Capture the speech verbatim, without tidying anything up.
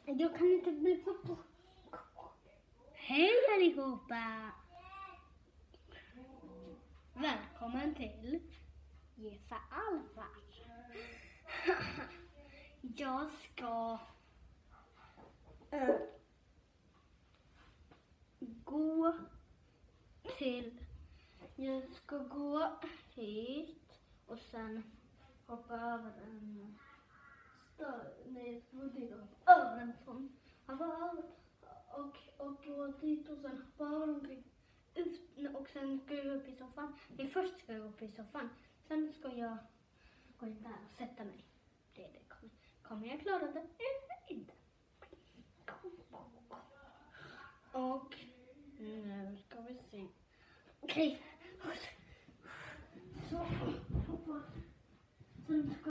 Jag kan inte bli på. Hej allihopa! Välkommen till Gissa Alvar. Jag ska äh, gå till, jag ska gå hit och sen hoppa över en stör, nej jag ska gå dit och hoppa över en sån. Hoppa över och, och gå dit och sen hoppa över omkring ut och sen ska jag upp i soffan. Nej, först ska jag upp i soffan. Sen ska jag gå in där och sätta mig. Det är det. Kommer, kommer jag klara det eller inte? Och nu ska vi se. Okej. Okay. Så. Sen ska